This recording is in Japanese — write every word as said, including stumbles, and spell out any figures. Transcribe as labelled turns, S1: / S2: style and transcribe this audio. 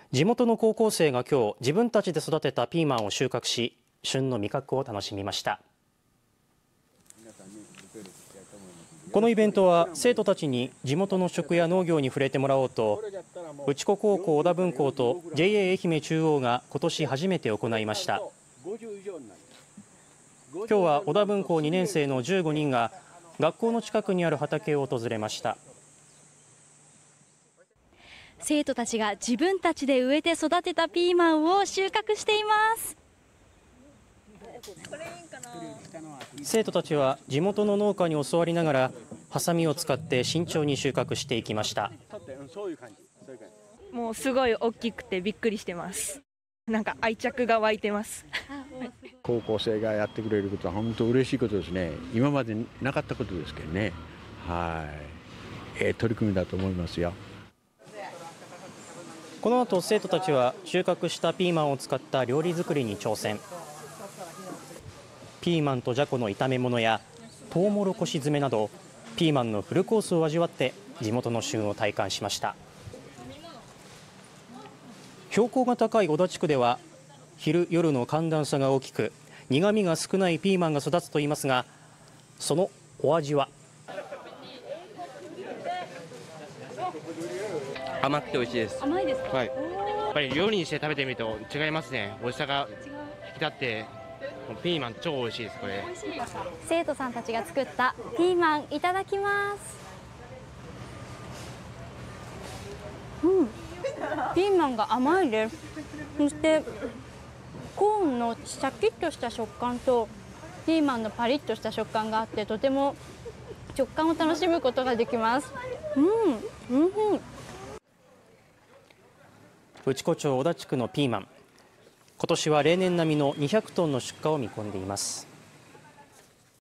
S1: 地元の高校生が今日自分たちで育てたピーマンを収穫し、旬の味覚を楽しみました。このイベントは生徒たちに地元の食や農業に触れてもらおうと、内子高校小田分校と ジェイエー 愛媛中央が今年初めて行いました。今日は小田分校にねん生のじゅうごにんが学校の近くにある畑を訪れました。
S2: 生徒たちが自分たちで植えて育てたピーマンを収穫しています。
S1: 生徒たちは地元の農家に教わりながらハサミを使って慎重に収穫していきました。
S3: もうすごい大きくてびっくりしてます。なんか愛着が湧いてます。
S4: 高校生がやってくれることは本当嬉しいことですね。今までなかったことですけどね。はい、えー、取り組みだと思いますよ。
S1: この後生徒たちは収穫したピーマンを使った料理作りに挑戦。ピーマンとじゃこの炒め物やトウモロコシ詰めなどピーマンのフルコースを味わって地元の旬を体感しました。標高が高い小田地区では昼夜の寒暖差が大きく苦みが少ないピーマンが育つといいますが、そのお味は。
S5: 甘くて美味しいです。
S2: 甘いですか？
S5: はい。やっぱり料理にして食べてみると違いますね。美味しさが引き立ってピーマン超美味しいです。これ
S2: 生徒さんたちが作ったピーマンいただきます。うん、ピーマンが甘いです。そしてコーンのシャキッとした食感とピーマンのパリッとした食感があって、とても食感を楽しむことができます。うん、うん、
S1: 内子町小田地区のピーマン、今年は例年並みのにひゃくトンの出荷を見込んでいます。